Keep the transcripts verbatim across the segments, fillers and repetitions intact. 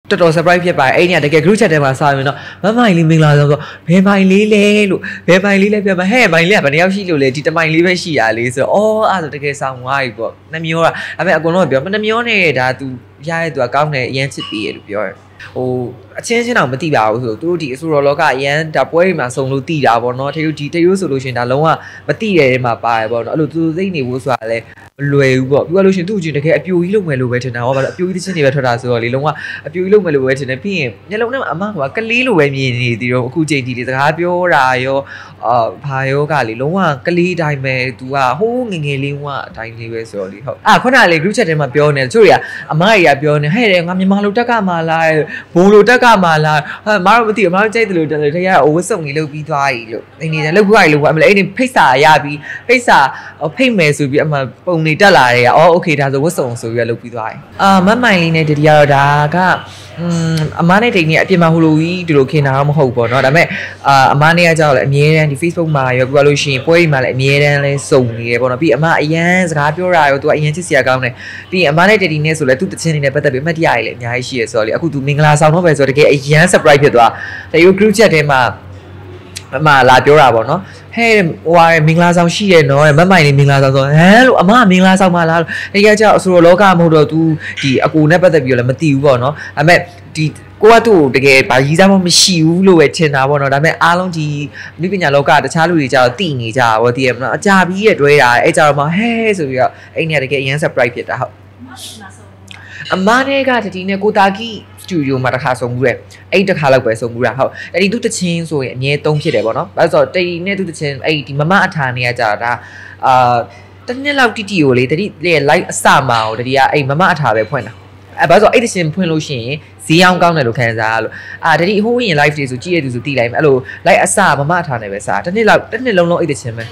တော်တော် surprise ဖြစ်ပါတယ်အဲ့ဒီကတကယ် group chat ထဲမှာစာရင်တော့မမိုင်လေးမင်္ဂလာဆောင်ဆိုဘယ်မိုင်လေးလဲလို့ဘယ်မိုင်လေးလဲပြမဟဲ့မိုင်လေးကဘယ်နှယောက်ရှိလို့လဲဒီတမိုင်လေးပဲရှိရလေဆိုတော့အော်အဲ့ဒါဆိုတကယ်ဆောင်သွားပြီပေါ့နှမျောတာအဲ့မဲ့အကုန်လုံးကပြောနှမျောနဲ့ဒါ तू ရရဲ့ तू ကကောင်းတယ်အရင်ချစ်ပြီးရလို့ပြောတယ်ဟိုအချင်းချင်းတော့မသိပါဘူးဆိုသူတို့ဒီအဆိုတော်လောကအရန်ဒါပွဲတွေမှာစုံလို့တည်တာပေါ့နော်တရုတ်ဒီတရုတ်ဆိုလို့ရှင်ဒါလုံးဝမတည်တဲ့ထဲမှာပါတယ်ပေါ့နော်အဲ့လိုသူစိတ်နေဖို့ဆိုတာလဲမလွယ်ဘူးပေါ့ပြောလို့ရှင်သူ့ချင်းတကယ်အပြိုကြီးလုပ်မယ်လို့ပဲထင်တာဟောပါတော့အပြိုကြီးချင်းတွေပဲထွက်တာဆိုတော့လေလုံးဝအပြိုကြီးလုပ်မယ်လို့ပဲထင်တယ်ပြီးရင်မျက်လုံးထဲမှာအမကကလေးလိုပဲမြင်နေသေးတော့အခုချိန်ဒီစကားပြောတာရောအာဘာရောကလေလုံးဝကလေးတိုင်းပဲ तू ကဟိုးငငယ်လေးကအတိုင်းလေးပဲဆိုတော့လေဟုတ်အာခုနကလေ group chat ထဲမှာပြောနေတယ်ချို့တွေကအမကြီးကပြောနေဟဲ့တယ်ငါမြန်မာလိုတက်ကမှလားဘိုးလိုတက်ကမှလားဟာမတော်မသိဘူးမတော်ကြိုက်တယ်လို့တယ်တကယ်အဝတ်စုံလေးလုပ်ပြီးသွားပြီလို့အင်းနေတယ်လုပ်ခွာရီလို့အမလေးအဲ့ဒီဖိတ်စာရပြီးဖိတ်စာဖိတ်မယ်ဆိုပြီးအမပုံနေတက်လာတယ်အော်โอเคဒါဆိုဝတ်စုံဆိုပြီးလုပ်ပြီးသွားပြီအာမမိုင်လေးနဲ့တတိယတော့ဒါကအမ်အမနဲ့တိတ်နေအပြင်မှာဟိုလိုကြီးဒီလိုခင်တာတော့မဟုတ်ပေါ့နော်ဒါပေမဲ့အာအမနဲ့ကကြောက်လဲအမြဲတမ်းဒီ Facebook မှာရောပြောလို့ရှိရင်ပွဲကြီးမှာလည်းအမြဲတမ်းလဲစုံနေတယ်ပေါ့နော်ပြီးအမအရန်စကားပြောတာရောသူကအရန်ချစ်စရာကောင်းတယ်ပြီးအမနဲ့တိတ်နေဆိုလဲသူတချင်းနေနဲ့ပတ်သက်ပြီးအမှတ်တရကြီးလည်းအများကြီးရှိရဆိုတော့လေအခုသူမင်္ဂလာဆောင်တော့ပဲဆိုတော့တကယ်အရန် surprise ဖြစ်သွားတရုတ် group chat ထဲမှာအမလာပြောတာပေါ့နော်ဟဲ့ဟိုဟာမင်္ဂလာဆောင်ရှိရဲ့နော်မမိုင်လေးမင်္ဂလာဆောင်ဆိုဟမ်လို့အမမင်္ဂလာဆောင်မလားလို့တကယ်ကြောက်အဆိုတော်လောကမဟုတ်တော့ तू ဒီအကူနဲ့ပတ်သက်ပြီးတော့လည်းမသိဘူးပေါ့နော်ဒါပေမဲ့ဒီကိုကသူ့ကိုတကယ်ဗာရီးစားမမရှိဘူးလို့ပဲထင်တာပေါ့နော်ဒါပေမဲ့အားလုံးဒီမိပညာလောကတခြားလူတွေကြောက်တိနေကြတာပေါ့တည်ရမလားအကြပြီးရတွဲတာအဲ့ကြတော့မှဟဲ့ဆိုပြီးတော့အဲ့နေရာတကယ်အရင် surprise ဖြစ်တာဟုတ်အမနဲ့ကတတိနဲ့ကိုတာကီစတူဒီယိုမှာတစ်ခါဆုံးမှုတဲ့အဲ့တစ်ခါလောက်ပဲဆုံးမှုတာဟုတ်အဲ့ဒီသူတချင်းဆိုရင်အမြဲသုံးဖြစ်တယ်ပေါ့နော်ဒါဆိုတော့တိတ်နဲ့သူတချင်းအဲ့ဒီမမအထာနေရကြတာဒါအာတနည်းလောက်တီတီကိုလေတတိလေ live အစမှာကိုတတိကအဲ့မမအထာပဲဖွင့်တာအဲ့ဘာလို့အဲ့တချင်းဖွင့်လို့ရှိရင်ဈေးအောင်ကောင်းတယ်လို့ခံစားရလို့အာတတိဟိုးရင် live တွေဆိုကြည့်ရသူဆိုတီးလိုက်မယ်အဲ့လို live အစမမအထာနေပဲစားတနည်းလောက်တနည်းလုံးလုံးအဲ့တချင်းပဲ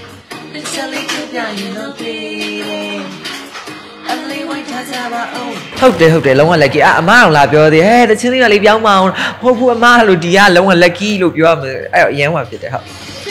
ဟုတ်တယ်ဟုတ်တယ်လုံးဝ lucky အမအောင်လာပြောသေးဟဲ့တချင်းလေးကလေးပြောင်းမအောင်ဟုတ်ဘူးအမလို့ဒီကလုံးဝ lucky လို့ပြောရမယ်အဲ့တော့အရန်ဟွာဖြစ်တယ်ဟုတ်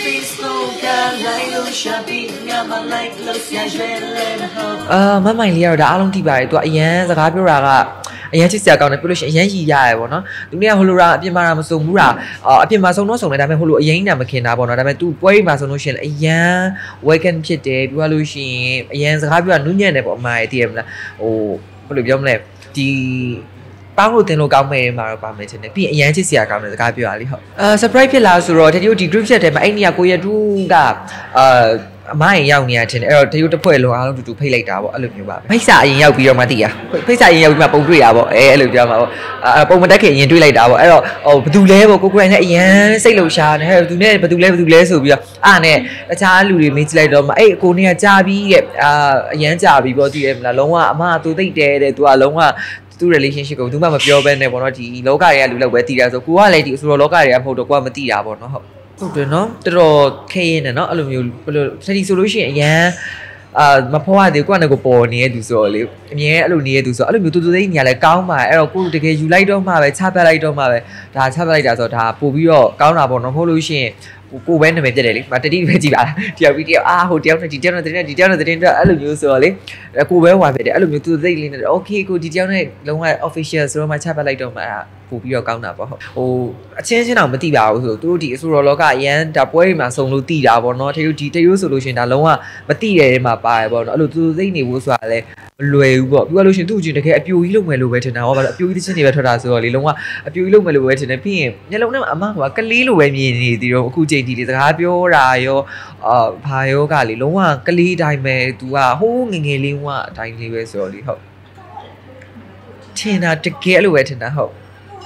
အာမမိုင်လေးကတော့ဒါအားလုံးသိပါတယ်သူကအရန်စကားပြောတာကအရန်ချစ်စရာကောင်းတယ်ပြောလို့ရှိရင်အရန်ရည်ရတယ်ပေါ့နော်သူကဟိုလိုရာအပြင်မှာမစုံဘူးတာအပြင်မှာစုံတော့စုံတယ်ဒါပေမဲ့ဟိုလိုအရင်ကမခင်တာပေါ့နော်ဒါပေမဲ့ तू ပွဲမှာစုံလို့ရှိရင်အရန် welcome ဖြစ်တယ်ပြောလို့ရှိရင်အရန်စကားပြောတာနူးညံ့တယ်ပေါ့အမရဲ့တည်ရမလားဟိုဘယ်လိုပြောမလဲဒီပေါင်းလို့တင်လို့ကောင်းမယ်မှာတော့ပါမယ်ချင်တယ်ပြီးရင်အရန်ချစ်စရာကောင်းတယ်စကားပြောရလိဟုတ်အာ surprise ဖြစ်လာဆိုတော့တတိယဒီ group chat ထဲမှာအဲ့နေရာကိုရတူကအာအမရင်ရောက်နေရချင်းအဲ့တော့တရုတ်တစ်ဖွဲ့လုံးအားလုံးတူတူဖိတ်လိုက်တာပေါ့အဲ့လိုမျိုးပါပဲဖိတ်စာအရင်ရောက်ပြီးတော့မှသိရဖိတ်စာအရင်ရောက်ပြီးမှပုံတွေ့ရပေါ့အဲအဲ့လိုပြောမှာပေါ့အပုံမတက်ခင်ရင်တွေ့လိုက်တာပေါ့အဲ့တော့ဟိုဘယ်သူလဲပေါ့ကိုကိုရိုင်းနဲ့အရန်စိတ်လှုပ်ရှားနေဟဲ့ဘယ်သူနဲ့ဘယ်သူလဲဘယ်သူလဲဆိုပြီးတော့အားနဲ့တခြားလူတွေမေးကြည့်လိုက်တော့မှအဲ့အကိုနေကကြာပြီးတဲ့အာအရန်ကြာပြီးပေါ့သိရမလားလုံးဝအမသူသိတဲ့တဲ့သူကလုံးဝသူ့ relationship ကိုသူမှမပြောဘဲနဲ့ပေါ့နော်ဒီလောကတွေကလူလောက်ပဲတည်တာဆိုကိုကလည်းဒီအဆိုတော်လောကတွေကမဟုတ်တော့ကိုကမသိတာပေါ့နော်ဟုတ်ဟုတ်တယ်နော်တော်တော်ခဲရင်နဲ့နော်အဲ့လိုမျိုးဘယ်လိုစတီဆိုလို့ရှိရင်အရန်အာမဖွားသေးကိုကလည်းကိုပေါ်နေတဲ့သူဆိုတော့လေအမြဲအဲ့လိုနေတဲ့သူဆိုအဲ့လိုမျိုးတူတူသိညာလဲကောင်းပါအဲ့တော့ကိုတကယ်ယူလိုက်တော့မှပဲချပလိုက်တော့မှပဲဒါချပလိုက်တာဆိုတော့ဒါပို့ပြီးတော့ကောင်းတာပေါ့နော်ဟုတ်လို့ရှိရင်ကိုပဲနာမည်ပြတ်တယ်လေမတတိပဲကြည့်ပါလားတယောက်ပြီးတယောက်အာဟိုတယောက်နဲ့ဒီတယောက်နဲ့ဒီတယောက်နဲ့ဒီတယောက်နဲ့ဒီတယောက်အဲ့လိုမျိုးဆိုတော့လေကိုပဲဝါပြတ်တယ်အဲ့လိုမျိုးသူသိလေးနဲ့ okay ကိုဒီတယောက်နဲ့လုံးဝ official ဆိုတော့မှချပလိုက်တော့မှအဲ့ပို့ပြီးတော့ကောင်းတာပေါ့ဟုတ်ဟိုအချင်းချင်းတော့မသိပါဘူးဆိုသူတို့ဒီအဆိုတော်လောကအရန်ဒါပွဲတွေမှာစုံလို့တည်တာပေါ့နော်တရုတ်ဒီတရုတ်ဆိုလို့ရှင်ဒါလုံးဝမတည်တဲ့ထဲမှာပါတယ်ပေါ့နော်အဲ့လိုသူသိနေဖို့ဆိုတာလဲမလွယ်ဘူးပေါ့ပြောလို့ရှင်သူ့ချင်းတကယ်အပြိုကြီးလုပ်မယ်လို့ပဲထင်တာဟောပါတော့အပြိုကြီးချင်းတွေပဲထွက်တာဆိုတော့လေလုံးဝအပြိုကြီးလုပ်မယ်လို့ပဲထင်တယ်ပြီးရင်မျက်လုံးထဲမှာအမကကလေးလိုပဲမြင်နေသေးတော့အခုချိန်ဒီလေစကားပြောတာရောအာဘာရောကလေလုံးဝကလေးတိုင်းပဲ तू ကဟိုးငငယ်လေးကအတိုင်းလေးပဲဆိုတော့လေဟုတ်ထင်တာတကယ်အဲ့လိုပဲထင်တာဟုတ်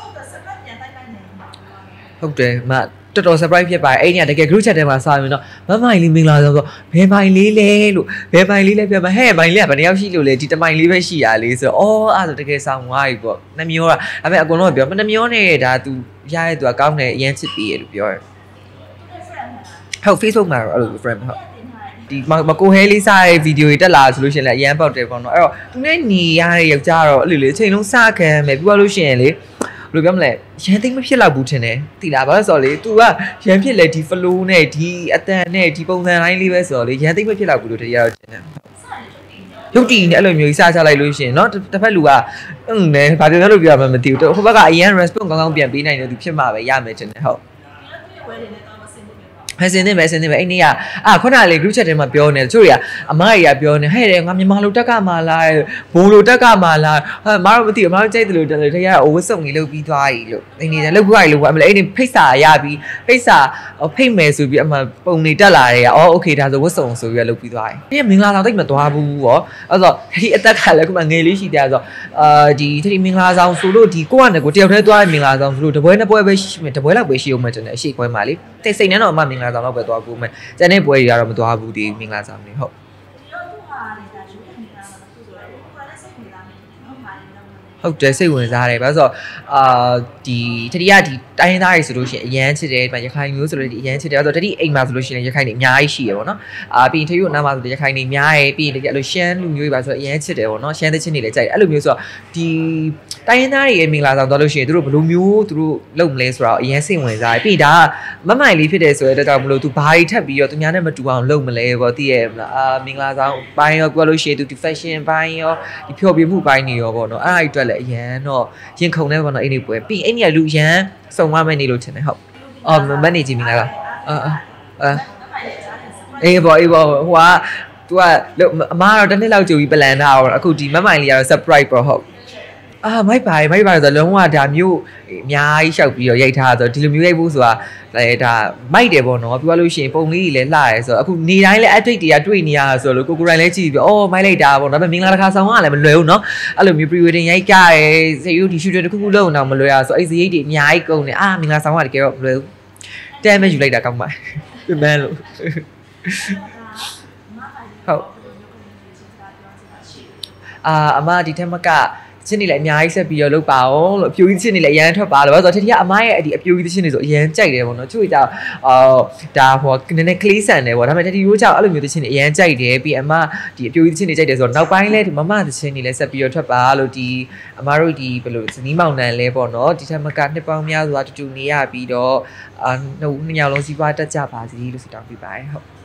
ဟုတ်တယ်မတော်တော် surprise ဖြစ်ပါတယ်အဲ့ဒီကတကယ် group chat ထဲမှာစာရင်တော့မမိုင်လေးမင်္ဂလာဆောင်ဆိုဘယ်မိုင်လေးလဲလို့ဘယ်မိုင်လေးလဲပြမဟဲ့မိုင်လေးကဘယ်နှယောက်ရှိလို့လဲဒီတမိုင်လေးပဲရှိရလေဆိုတော့အော်အဲ့ဒါဆိုတကယ်ဆောင်သွားပြီပေါ့နှမျောတာအဲ့မဲ့အကုန်လုံးကပြောနှမျောနဲ့ဒါ तू ရရဲ့ तू ကကောင်းတယ်အရင်ချစ်ပြီးရလို့ပြောတယ်ဟုတ် Facebook မှာတော့အဲ့လို friend ဟုတ်ဒီမကိုဟဲလေးစားရဲ့ဗီဒီယိုတွေတက်လာဆိုလို့ရှိရင်လည်းအရန်ပေါက်တယ်ပေါ့နော်အဲ့တော့သူနဲ့ညီရတဲ့ယောက်ျားတော့အဲ့လိုလေအချိန်လုံးစခံမယ်ပြီးတော့လို့ရှိရင်လေဘယ်လိုပြောမလဲရန်သိမ့်မဖြစ်တော့ဘူးထင်တယ်သိလားဘာလို့ဆိုတော့လေ तू ကရန်ဖြစ်လေဒီ flow နဲ့ဒီအတန်နဲ့ဒီပုံစံတိုင်းလေးပဲဆိုတော့လေရန်သိမ့်မဖြစ်တော့ဘူးလို့တကယ်တော့ထင်တယ်ရုပ်တည်နေအဲ့လိုမျိုးစားချလိုက်လို့ရှိရင်เนาะတစ်ဖက်လူကအင်းနဲဘာပြောလို့ပြောမှမသိဘူးဟိုဘက်ကအရင် response ကောင်းကောင်းပြန်ပေးနိုင်တယ်သူဖြစ်မှာပဲရမယ်တင်တယ်ဟုတ်ဟဲ့စင်းနေမယ်စင်းနေမယ်အဲ့နေ့ကအာခုနကလေ group chat ထဲမှာပြောနေတယ်သူတို့ကအမကြီးကပြောနေဟဲ့တယ်ငါမြန်မာလိုတက်ကမှလားဘုံလိုတက်ကမှလားဟာမတော်မသိဘူးမတော်ကြိုက်တယ်လို့တယ်တကယ်ကဝတ်စုံကြီးလုပ်ပြီးသွားပြီလို့အဲ့နေ့လုပ်ပြီးသွားပြီလို့အမလေးအဲ့နေ့ဖိတ်စာရပြီးဖိတ်စာဖိတ်မယ်ဆိုပြီးအမပုံနေတက်လာတယ်အော်โอเคဒါဆိုဝတ်စုံဆိုပြီးလုပ်ပြီးသွားပြီဒီမင်္ဂလာဆောင်တိတ်မသွားဘူးရောအဲ့တော့ဒီအသက်ကလည်းခုမှငယ်လေးရှိတယ်ဆိုတော့အာဒီဒီမင်္ဂလာဆောင်ဆိုလို့ဒီကိုကနဲ့ကိုတယောက်တည်းသွားတဲ့မင်္ဂလာဆောင်ဆိုလို့တပွဲနှစ်ပွဲပဲရှိမယ်တပွဲလောက်ပဲရှိအောင်မှတင်တယ်အရှိခွဲမှာလေတိတ်စိတ်နဲ့တော့အမမင်္ဂလာဆောင်တော့ပဲသွားကူမယ်ကျန်တဲ့ပွဲတွေကတော့မသွားဘူးဒီမင်္ဂလာဆောင်နေဟုတ်ဟုတ်တယ်စိတ်ဝင်စားတယ်ဘာလို့ဆိုတော့အာဒီတတိယဒီတိုင်းသားတွေဆိုလို့ရှိရင်အရန်ချစ်တယ်ဒီမှာရခိုင်မျိုးဆိုလို့ဒီအရန်ချစ်တယ်ဆိုတော့တတိအိမ်မှာဆိုလို့ရှိရင်ရခိုင်တွေအများကြီးရှိရပေါ့နော်အာပြီးရင်ထရွတ်နားမှာဆိုရခိုင်တွေအများကြီးပြီးရင်တကယ်အဲ့လိုရှမ်းလူမျိုးတွေပါဆိုတော့အရန်ချစ်တယ်ပေါ့နော်ရှမ်းသချင်းတွေလည်းကြိုက်တယ်အဲ့လိုမျိုးဆိုတော့ဒီတိုင်းသားတွေရဲ့မင်္ဂလာဆောင်သွားလို့ရှိရင်သူတို့ဘယ်လိုမျိုးသူတို့လုပ်မလဲဆိုတော့အရန်စိတ်ဝင်စားတယ်ပြီးဒါကမမိုင်လေးဖြစ်တယ်ဆိုတော့တောက်မလို့သူဘာတွေထပ်ပြီးတော့သူများနဲ့မတူအောင်လုပ်မလဲပေါ့သိရမလားအာမင်္ဂလာဆောင်ပိုင်းရောပြောလို့ရှိရင်သူဒီ fashion ပိုင်းရောဒီဖြော်ပြမှုပိုင်းတွေရောပေါ့နော်အဲ့ဒါတွေအတွက်လည်းအရန်တော့ရင်ခုန်နေပေါ့နော်အဲ့ဒီပွဲပြီးအဲ့ဒီကလူရန်စုံမမဲ့နေလို့ထင်တယ်ဟုတ်အော်မက်နေကြည့်မလားအာအာအေးဘောအေးဘောဟိုက तू ကအမားတော့တစ်နှစ်လောက်ကြိုပြီးပလန်ထားအောင်အခုဒီမမိုင်လေးကတော့ surprise ပေါ့ဟုတ်အာမိုက်ပါမိုက်ပါဆိုတော့လုံးဝဒါမျိုးအများကြီးရှောက်ပြီးတော့ရိုက်ထားဆိုတော့ဒီလိုမျိုးရိုက်ဖို့ဆိုတာအဲဒါမိုက်တယ်ပေါ့နော်ပြောလို့ရှိရင်ပုံလေးကြီးလည်းလှရဲဆိုတော့အခုနေတိုင်းလည်း update တွေကတွေ့နေရဆိုတော့ကိုကိုရိုင်းလည်းကြည့်ပြီးအော်မိုက်လိုက်တာပေါ့နော်ဒါပေမဲ့မင်္ဂလာတစ်ခါဆောင်ကလည်းမလွယ်ဘူးနော်အဲ့လိုမျိုး pre wedding ရိုက်ကြရဲစေယူဒီ shoot တစ်ခုခုလုပ်အောင်မလွယ်ရဆိုအဲ့ဒီရိတ်တွေအများကြီးကုန်နေအာမင်္ဂလာဆောင်ကတကယ်တော့မလွယ်ဘူးတဲမဲ့ယူလိုက်တာကောင်းပါပြန်မလို့ဟုတ်အာအမဒီထက်မကချင်းနေလည်းအများကြီးဆက်ပြီးတော့လုပ်ပါအောင်လို့အပြိုကြီးချင်းနေလည်းအရန်ထွက်ပါလို့ဆိုတော့တတိယအမရဲ့အဒီအပြိုကြီးချင်းနေဆိုအရန်ကြိုက်တယ်ပေါ့နော်သူ့ကြောင့်အော်ဒါဟိုနည်းနည်းကလေးဆန်တယ်ပေါ့ဒါပေမဲ့တတိရိုးကြောင့်အဲ့လိုမျိုးချင်းနေအရန်ကြိုက်တယ်ပြီးအမဒီအပြိုကြီးချင်းနေကြိုက်တယ်ဆိုတော့နောက်ပိုင်းလဲဒီမမချင်းနေလည်းဆက်ပြီးတော့ထွက်ပါလို့ဒီအမတို့ဒီဘယ်လိုဇနီးမောင်နှံလဲပေါ့နော်ဒီထက်မကနှစ်ပေါင်းများစွာတူတူနေရပြီးတော့အာနှစ်ယောက်လုံးစီးပွားတက်ကြပါစေလို့ဆုတောင်းပေးပါတယ်ဟုတ်